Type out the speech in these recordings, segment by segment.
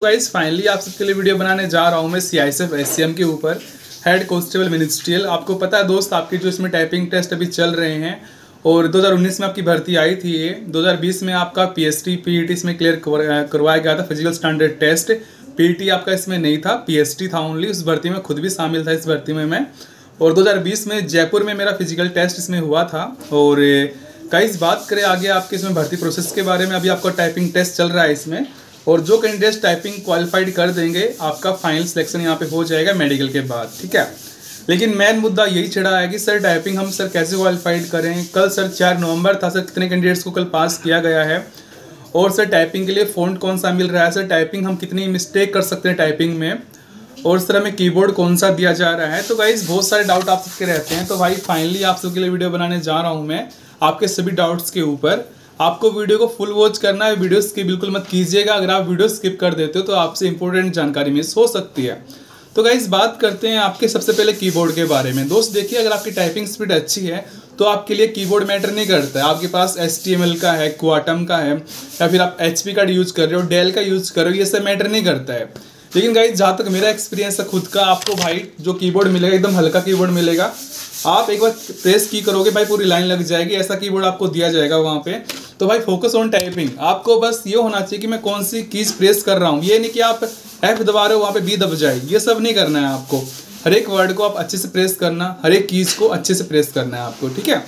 Guys finally आप सबके लिए वीडियो बनाने जा रहा हूँ मैं सीआईएसएफ एससीएम के ऊपर, हेड कांस्टेबल मिनिस्ट्रियल। आपको पता है दोस्त, आपके जो इसमें टाइपिंग टेस्ट अभी चल रहे हैं और 2019 में आपकी भर्ती आई थी। ये 2020 में आपका पीएसटी पीईटी इसमें क्लियर करवाया गया था, फिजिकल स्टैंडर्ड टेस्ट। पीईटी आपका इसमें नहीं था, पीएसटी था ओनली। उस भर्ती में खुद भी शामिल था इस भर्ती में मैं। और 2020 में जयपुर में मेरा फिजिकल टेस्ट इसमें हुआ था। और गाइस बात करें आगे आपके इसमें भर्ती प्रोसेस के बारे में, अभी आपका टाइपिंग टेस्ट चल रहा है इसमें, और जो कैंडिडेट्स टाइपिंग क्वालिफाइड कर देंगे आपका फाइनल सिलेक्शन यहाँ पे हो जाएगा मेडिकल के बाद, ठीक है। लेकिन मेन मुद्दा यही छिड़ा है कि सर टाइपिंग हम सर कैसे क्वालिफाइड करें। कल सर 4 नवंबर था, सर कितने कैंडिडेट्स को कल पास किया गया है, और सर टाइपिंग के लिए फ़ॉन्ट कौन सा मिल रहा है, सर टाइपिंग हम कितनी मिस्टेक कर सकते हैं टाइपिंग में, और सर हमें कीबोर्ड कौन सा दिया जा रहा है। तो गाइस बहुत सारे डाउट आप सबके रहते हैं। तो भाई फाइनली आप सबके लिए वीडियो बनाने जा रहा हूँ मैं आपके सभी डाउट्स के ऊपर। आपको वीडियो को फुल वॉच करना है, वीडियो स्किप बिल्कुल मत कीजिएगा। अगर आप वीडियो स्किप कर देते हो तो आपसे इंपॉर्टेंट जानकारी मिस हो सकती है। तो गाइस बात करते हैं आपके सबसे पहले कीबोर्ड के बारे में। दोस्त देखिए, अगर आपकी टाइपिंग स्पीड अच्छी है तो आपके लिए कीबोर्ड मैटर नहीं करता है। आपके पास HTML का है, क्वाटम का है, या फिर आप HP का यूज़ कर रहे हो, डेल का यूज़ कर रहे हो, ये सब मैटर नहीं करता है। लेकिन गाइस जहाँ तक मेरा एक्सपीरियंस है खुद का, आपको भाई जो कीबोर्ड मिलेगा एकदम हल्का कीबोर्ड मिलेगा। आप एक बार प्रेस की करोगे भाई पूरी लाइन लग जाएगी, ऐसा कीबोर्ड आपको दिया जाएगा वहाँ पे। तो भाई फोकस ऑन टाइपिंग। आपको बस ये होना चाहिए कि मैं कौन सी कीज प्रेस कर रहा हूँ, ये नहीं कि आप F दबा रहे हो वहाँ पे B दब जाए, ये सब नहीं करना है आपको। हर एक वर्ड को आप अच्छे से प्रेस करना, हर एक कीज को अच्छे से प्रेस करना है आपको, ठीक है।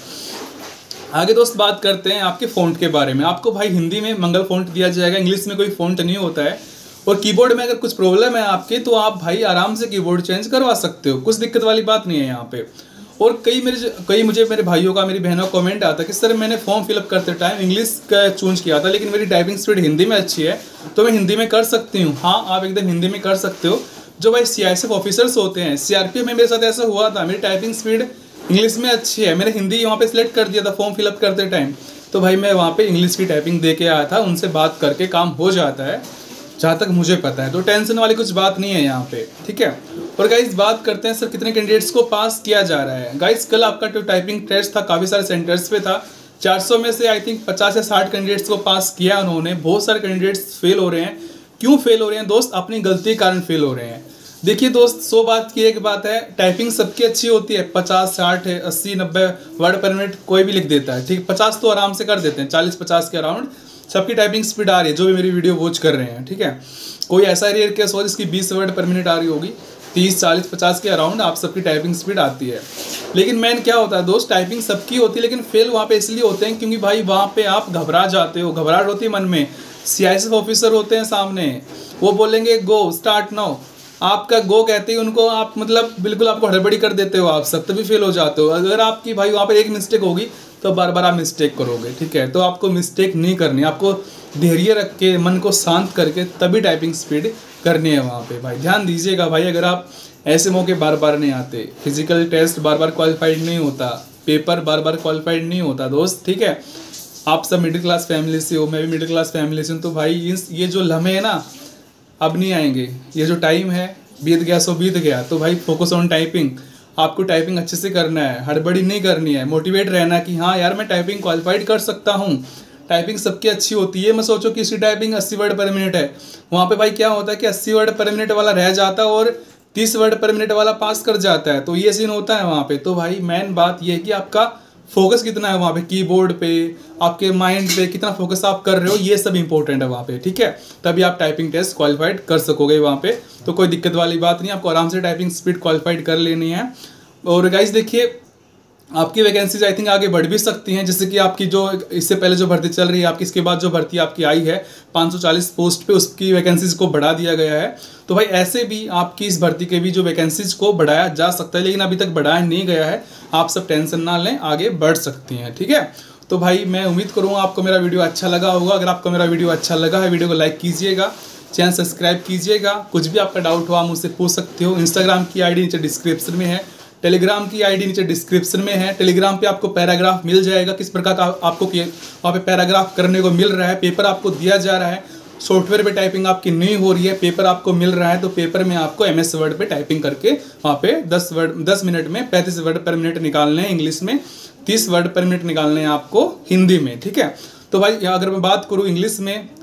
आगे दोस्त बात करते हैं आपके फ़ॉन्ट के बारे में। आपको भाई हिंदी में मंगल फ़ॉन्ट दिया जाएगा, इंग्लिश में कोई फ़ॉन्ट नहीं होता है। और कीबोर्ड में अगर कुछ प्रॉब्लम है आपके तो आप भाई आराम से कीबोर्ड चेंज करवा सकते हो, कुछ दिक्कत वाली बात नहीं है यहाँ पे। और कई मुझे मेरे भाइयों का, मेरी बहनों का कमेंट आता है कि सर मैंने फॉर्म फिलअप करते टाइम इंग्लिश का चूज किया था, लेकिन मेरी टाइपिंग स्पीड हिंदी में अच्छी है तो मैं हिंदी में कर सकती हूँ। हाँ, आप एकदम हिंदी में कर सकते हो। जो भाई CISF ऑफिसर्स होते हैं, CRPF में मेरे साथ ऐसा हुआ था, मेरी टाइपिंग स्पीड इंग्लिश में अच्छी है, मैंने हिंदी वहाँ पे सिलेक्ट कर दिया था फॉर्म फिलअप करते टाइम, तो भाई मैं वहाँ पे इंग्लिश की टाइपिंग दे के आया था। उनसे बात करके काम हो जाता है जहाँ तक मुझे पता है, तो टेंशन वाली कुछ बात नहीं है यहाँ पे, ठीक है। और गाइस बात करते हैं सर कितने कैंडिडेट्स को पास किया जा रहा है। गाइस कल आपका जो टाइपिंग टेस्ट था काफ़ी सारे सेंटर्स पे था, 400 में से आई थिंक 50 या 60 कैंडिडेट्स को पास किया उन्होंने। बहुत सारे कैंडिडेट्स फेल हो रहे हैं। क्यों फेल हो रहे हैं दोस्त? अपनी गलती के कारण फेल हो रहे हैं। देखिए दोस्त, 100 बात की एक बात है, टाइपिंग सबकी अच्छी होती है, 50, 60, 80, 90 वर्ड पर मिनट कोई भी लिख देता है, ठीक। 50 तो आराम से कर देते हैं, 40-50 के अराउंड सबकी टाइपिंग स्पीड आ रही है जो भी मेरी वीडियो वॉच कर रहे हैं, ठीक है। कोई ऐसा रेयर केस हो जिसकी 20 वर्ड पर मिनट आ रही होगी, 30, 40, 50 के अराउंड आप सबकी टाइपिंग स्पीड आती है। लेकिन मैन क्या होता है दोस्त, टाइपिंग सबकी होती है लेकिन फेल वहाँ पे इसलिए होते हैं क्योंकि भाई वहाँ पे आप घबरा जाते हो, घबराहट होती है मन में। CISF ऑफिसर होते हैं सामने, वो बोलेंगे गो स्टार्ट नाउ, आपका गो कहते ही उनको आप मतलब बिल्कुल आपको हड़बड़ी कर देते हो आप सब, तभी फेल हो जाते हो। अगर आपकी भाई वहाँ पे एक मिस्टेक होगी तो बार बार आप मिस्टेक करोगे, ठीक है। तो आपको मिस्टेक नहीं करनी, आपको धैर्य रख के मन को शांत करके तभी टाइपिंग स्पीड करनी है वहाँ पे। भाई ध्यान दीजिएगा भाई, अगर आप ऐसे मौके बार बार नहीं आते, फिजिकल टेस्ट बार बार क्वालिफाइड नहीं होता, पेपर बार बार क्वालिफाइड नहीं होता दोस्त, ठीक है। आप सब मिडिल क्लास फैमिली से हो, मैं भी मिडिल क्लास फैमिली से हूँ, तो भाई ये जो लम्हे हैं ना अब नहीं आएंगे, ये जो टाइम है बीत गया सो बीत गया। तो भाई फोकस ऑन टाइपिंग, आपको टाइपिंग अच्छे से करना है, हड़बड़ी नहीं करनी है, मोटिवेट रहना कि हाँ यार मैं टाइपिंग क्वालिफाइड कर सकता हूँ। टाइपिंग सबकी अच्छी होती है, मैं सोचो कि इसकी टाइपिंग 80 वर्ड पर मिनट है, वहाँ पे भाई क्या होता है कि 80 वर्ड पर मिनट वाला रह जाता है और 30 वर्ड पर मिनट वाला पास कर जाता है, तो ये सीन होता है वहाँ पे। तो भाई मेन बात ये है कि आपका फोकस कितना है वहाँ पे, कीबोर्ड पे, आपके माइंड पे कितना फोकस आप कर रहे हो, ये सब इंपॉर्टेंट है वहाँ पे, ठीक है। तभी आप टाइपिंग टेस्ट क्वालिफाइड कर सकोगे वहाँ पे। तो कोई दिक्कत वाली बात नहीं, आपको आराम से टाइपिंग स्पीड क्वालिफाइड कर लेनी है। और गाइस देखिए, आपकी वैकेंसीज आई थिंक आगे बढ़ भी सकती हैं, जैसे कि आपकी जो इससे पहले जो भर्ती चल रही है आपकी, इसके बाद जो भर्ती आपकी आई है 540 पोस्ट पे, उसकी वैकेंसीज को बढ़ा दिया गया है। तो भाई ऐसे भी आपकी इस भर्ती के भी जो वैकेंसीज को बढ़ाया जा सकता है, लेकिन अभी तक बढ़ाया नहीं गया है। आप सब टेंशन ना लें, आगे बढ़ सकती हैं, ठीक है। तो भाई मैं उम्मीद करूँगा आपको मेरा वीडियो अच्छा लगा होगा। अगर आपको मेरा वीडियो अच्छा लगा है, वीडियो को लाइक कीजिएगा, चैनल सब्सक्राइब कीजिएगा। कुछ भी आपका डाउट हो आप मुझसे पूछ सकते हो। इंस्टाग्राम की ID नीचे डिस्क्रिप्शन में है, टेलीग्राम की ID नीचे डिस्क्रिप्शन में है। टेलीग्राम पे आपको पैराग्राफ मिल जाएगा, किस प्रकार का आपको वहाँ पे पैराग्राफ करने को मिल रहा है, पेपर आपको दिया जा रहा है। सॉफ्टवेयर पे टाइपिंग आपकी नहीं हो रही है, पेपर आपको मिल रहा है, तो पेपर में आपको MS वर्ड पे टाइपिंग करके वहाँ पे 10 मिनट में 35 वर्ड पर मिनट निकालने हैं इंग्लिश में, 30 वर्ड पर मिनट निकालने हैं आपको हिंदी में, ठीक है। तो भाई अगर मैं बात करूँ इंग्लिश में,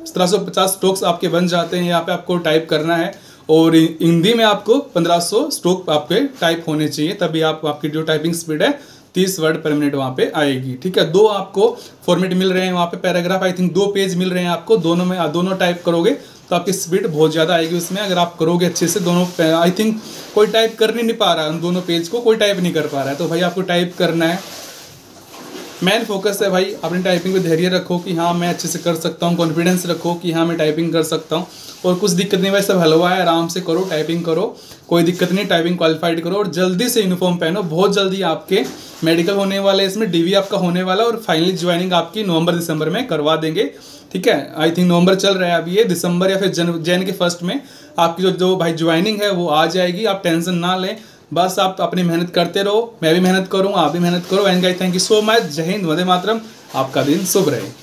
1750 स्ट्रोक्स आपके बन जाते हैं। यहाँ पे आपको टाइप करना है और हिंदी में आपको 1500 स्ट्रोक आपके टाइप होने चाहिए, तभी आपकी जो टाइपिंग स्पीड है 30 वर्ड पर मिनट वहाँ पे आएगी। ठीक है, 2 आपको फॉर्मेट मिल रहे हैं वहाँ पे, पैराग्राफ आई थिंक 2 पेज मिल रहे हैं आपको, दोनों में दोनों टाइप करोगे तो आपकी स्पीड बहुत ज़्यादा आएगी उसमें। अगर आप करोगे अच्छे से दोनों, आई थिंक कोई टाइप कर नहीं पा रहा है, उन दोनों पेज को कोई टाइप नहीं कर पा रहा है, तो भाई आपको टाइप करना है। मेन फोकस है भाई अपनी टाइपिंग पे धैर्य रखो कि हाँ मैं अच्छे से कर सकता हूँ, कॉन्फिडेंस रखो कि हाँ मैं टाइपिंग कर सकता हूँ, और कुछ दिक्कत नहीं भाई, सब हलवा है, आराम से करो, टाइपिंग करो, कोई दिक्कत नहीं, टाइपिंग क्वालिफाइड करो और जल्दी से यूनिफॉर्म पहनो। बहुत जल्दी आपके मेडिकल होने वाला है, इसमें डीवी आपका होने वाला है और फाइनली ज्वाइनिंग आपकी नवंबर दिसंबर में करवा देंगे। ठीक है, आई थिंक नवंबर चल रहा है अभी, ये दिसंबर या फिर जैन के फर्स्ट में आपकी जो भाई ज्वाइनिंग है वो आ जाएगी। आप टेंशन ना लें, बस आप अपनी मेहनत करते रहो, मैं भी मेहनत करूँ, आप भी मेहनत करो। And guys thank you so much, जय हिंद, वंदे मातरम, आपका दिन शुभ रहे।